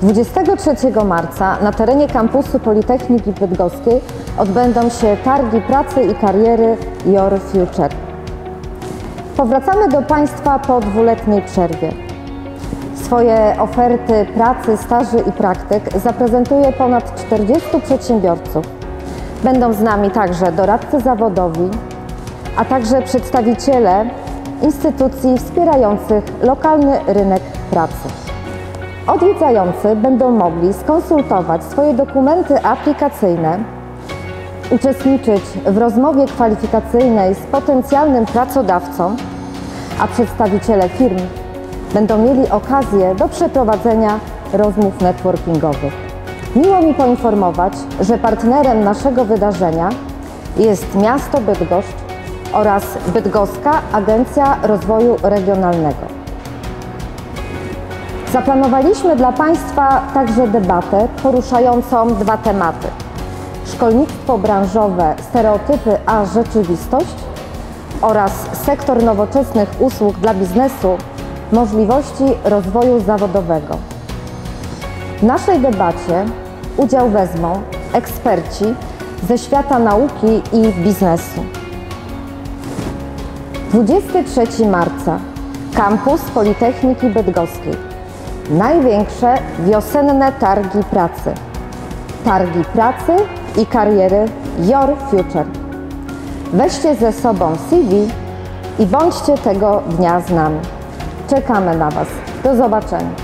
23 marca na terenie kampusu Politechniki Bydgoskiej odbędą się Targi Pracy i Kariery Your Future. Powracamy do Państwa po dwuletniej przerwie. Swoje oferty pracy, staży i praktyk zaprezentuje ponad 40 przedsiębiorców. Będą z nami także doradcy zawodowi, a także przedstawiciele instytucji wspierających lokalny rynek pracy. Odwiedzający będą mogli skonsultować swoje dokumenty aplikacyjne, uczestniczyć w rozmowie kwalifikacyjnej z potencjalnym pracodawcą, a przedstawiciele firm będą mieli okazję do przeprowadzenia rozmów networkingowych. Miło mi poinformować, że partnerem naszego wydarzenia jest miasto Bydgoszcz oraz Bydgoska Agencja Rozwoju Regionalnego. Zaplanowaliśmy dla Państwa także debatę poruszającą dwa tematy: szkolnictwo branżowe, stereotypy a rzeczywistość oraz sektor nowoczesnych usług dla biznesu, możliwości rozwoju zawodowego. W naszej debacie udział wezmą eksperci ze świata nauki i biznesu. 23 marca, kampus Politechniki Bydgoskiej. Największe wiosenne targi pracy. Targi pracy i kariery Your Future. Weźcie ze sobą CV i bądźcie tego dnia z nami. Czekamy na Was. Do zobaczenia.